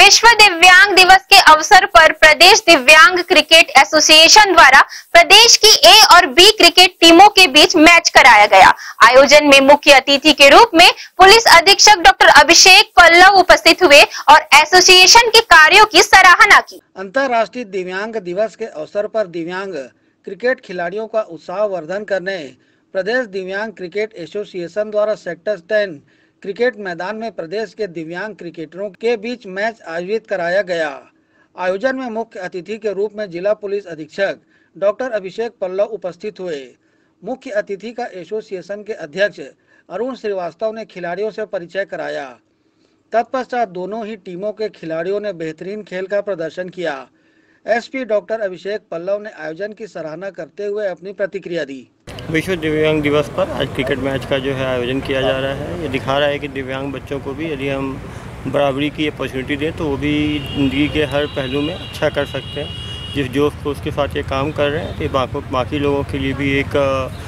विश्व दिव्यांग दिवस के अवसर पर प्रदेश दिव्यांग क्रिकेट एसोसिएशन द्वारा प्रदेश की ए और बी क्रिकेट टीमों के बीच मैच कराया गया। आयोजन में मुख्य अतिथि के रूप में पुलिस अधीक्षक डॉक्टर अभिषेक पल्लव उपस्थित हुए और एसोसिएशन के कार्यों की सराहना की। अंतर्राष्ट्रीय दिव्यांग दिवस के अवसर पर दिव्यांग क्रिकेट खिलाड़ियों का उत्साह वर्धन करने प्रदेश दिव्यांग क्रिकेट एसोसिएशन द्वारा सेक्टर 10 क्रिकेट मैदान में प्रदेश के दिव्यांग क्रिकेटरों के बीच मैच आयोजित कराया गया। आयोजन में मुख्य अतिथि के रूप में जिला पुलिस अधीक्षक डॉक्टर अभिषेक पल्लव उपस्थित हुए। मुख्य अतिथि का एसोसिएशन के अध्यक्ष अरुण श्रीवास्तव ने खिलाड़ियों से परिचय कराया। तत्पश्चात दोनों ही टीमों के खिलाड़ियों ने बेहतरीन खेल का प्रदर्शन किया। एसपी डॉक्टर अभिषेक पल्लव ने आयोजन की सराहना करते हुए अपनी प्रतिक्रिया दी। विश्व दिव्यांग दिवस पर आज क्रिकेट मैच का जो है आयोजन किया जा रहा है। ये दिखा रहा है कि दिव्यांग बच्चों को भी यदि हम बराबरी की अपॉर्चुनिटी दें तो वो भी ज़िंदगी के हर पहलू में अच्छा कर सकते हैं। जिस जोश को उसके साथ ये काम कर रहे हैं तो बाकी लोगों के लिए भी एक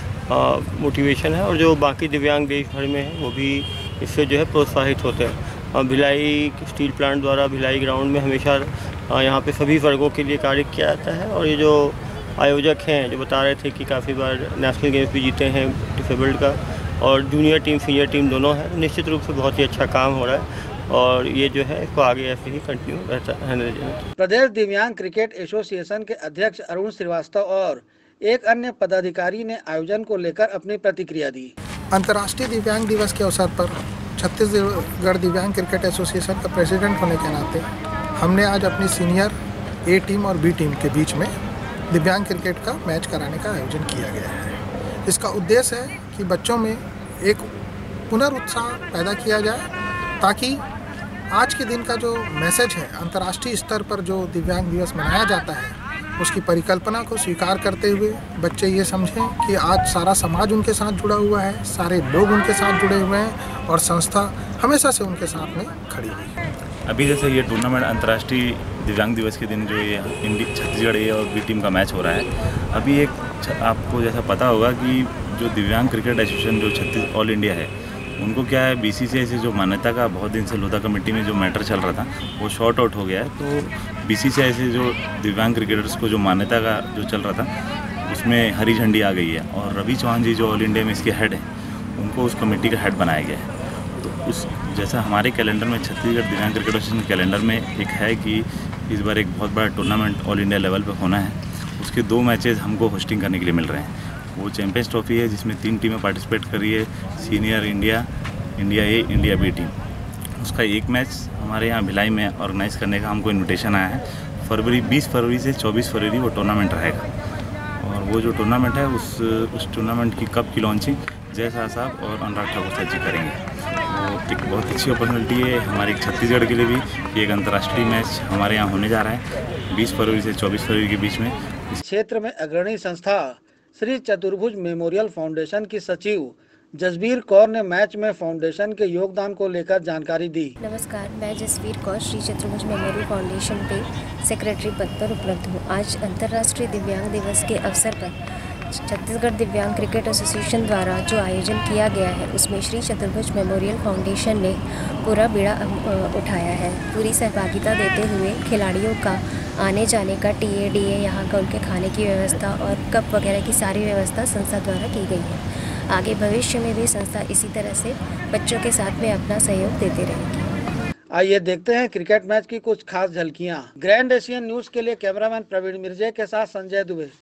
मोटिवेशन है और जो बाकी दिव्यांग देश भर में है वो भी इससे जो है प्रोत्साहित होते हैं। भिलाई स्टील प्लांट द्वारा भिलाई ग्राउंड में हमेशा यहाँ पे सभी वर्गों के लिए कार्य किया जाता है और ये जो आयोजक हैं जो बता रहे थे कि काफ़ी बार नेशनल गेम्स भी जीते हैं डिसेबल्ड का और जूनियर टीम सीनियर टीम दोनों है। निश्चित रूप से बहुत ही अच्छा काम हो रहा है और ये जो है इसको आगे ऐसे ही कंटिन्यू रहता है। प्रदेश दिव्यांग क्रिकेट एसोसिएशन के अध्यक्ष अरुण श्रीवास्तव और एक अन्य पदाधिकारी ने आयोजन को लेकर अपनी प्रतिक्रिया दी। अंतर्राष्ट्रीय दिव्यांग दिवस के अवसर पर छत्तीसगढ़ दिव्यांग क्रिकेट एसोसिएशन का प्रेसिडेंट होने के नाते हमने आज अपनी सीनियर ए टीम और बी टीम के बीच में दिव्यांग क्रिकेट का मैच कराने का आयोजन किया गया है। इसका उद्देश्य है कि बच्चों में एक पुनरुत्साह पैदा किया जाए ताकि आज के दिन का जो मैसेज है अंतर्राष्ट्रीय स्तर पर जो दिव्यांग दिवस मनाया जाता है उसकी परिकल्पना को स्वीकार करते हुए बच्चे ये समझें कि आज सारा समाज उनके साथ जुड़ा हुआ है, सारे लोग उनके साथ जुड़े हुए हैं और संस्था हमेशा से उनके साथ में खड़ी हुई है। अभी जैसे ये टूर्नामेंट अंतर्राष्ट्रीय दिव्यांग दिवस के दिन जो ये छत्तीसगढ़ ए और बी टीम का मैच हो रहा है, अभी एक आपको जैसा पता होगा कि जो दिव्यांग क्रिकेट एसोसिएशन जो छत्तीस ऑल इंडिया है उनको क्या है बीसीसीआई से जो मान्यता का बहुत दिन से लोधा कमेटी में जो मैटर चल रहा था वो शॉर्ट आउट हो गया है। तो बीसीसीआई से जो दिव्यांग क्रिकेटर्स को जो मान्यता का जो चल रहा था उसमें हरी झंडी आ गई है और रवि चौहान जी जो ऑल इंडिया में इसके हेड हैं उनको उस कमेटी का हेड बनाया गया है। तो उस जैसा हमारे कैलेंडर में छत्तीसगढ़ दिव्यांग क्रिकेट एसोसिएशन कैलेंडर में एक है कि इस बार एक बहुत बड़ा टूर्नामेंट ऑल इंडिया लेवल पे होना है। उसके 2 मैचेस हमको होस्टिंग करने के लिए मिल रहे हैं। वो चैंपियंस ट्रॉफी है जिसमें 3 टीमें पार्टिसिपेट कर रही है, senior India A, India B team. उसका एक मैच हमारे यहाँ भिलाई में ऑर्गेनाइज़ करने का हमको इन्विटेशन आया है। 20 फरवरी से 24 फरवरी वो टूर्नामेंट रहेगा और वो जो टूर्नामेंट है उस टूर्नामेंट की कप की लॉन्चिंग जय शाह साहब और अनुराग ठाकुर साहब जी करेंगे। तो एक बहुत अच्छी अपॉर्चुनिटी है हमारे छत्तीसगढ़ के लिए भी कि एक अंतर्राष्ट्रीय मैच हमारे यहाँ होने जा रहा है 20 फरवरी से 24 फरवरी के बीच में। इस क्षेत्र में अग्रणी संस्था श्री चतुर्भुज मेमोरियल फाउंडेशन की सचिव जसबीर कौर ने मैच में फाउंडेशन के योगदान को लेकर जानकारी दी। नमस्कार, मैं जसबीर कौर श्री चतुर्भुज मेमोरियल फाउंडेशन पे सेक्रेटरी पद पर उपलब्ध हूँ। आज अंतर्राष्ट्रीय दिव्यांग दिवस के अवसर पर छत्तीसगढ़ दिव्यांग क्रिकेट एसोसिएशन द्वारा जो आयोजन किया गया है उसमें श्री चतुर्भुज मेमोरियल फाउंडेशन ने पूरा बीड़ा उठाया है। पूरी सहभागिता देते हुए खिलाड़ियों का आने जाने का टीए यहाँ का उनके खाने की व्यवस्था और कप वगैरह की सारी व्यवस्था संस्था द्वारा की गई है। आगे भविष्य में भी संस्था इसी तरह से बच्चों के साथ में अपना सहयोग देते रहेगी। आइए देखते हैं क्रिकेट मैच की कुछ खास झलकियां। ग्रैंड एशियन न्यूज के लिए कैमरामैन प्रवीण मिर्जे के साथ संजय दुबे।